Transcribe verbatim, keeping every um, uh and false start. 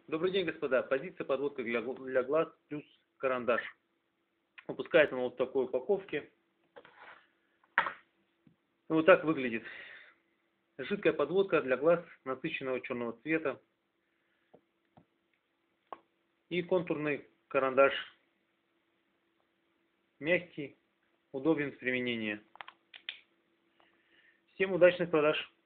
Добрый день, господа. Позиция подводка для, для глаз плюс карандаш. Выпускается она вот в такой упаковке. Вот так выглядит. Жидкая подводка для глаз насыщенного черного цвета. И контурный карандаш. Мягкий, удобен в применении. Всем удачных продаж!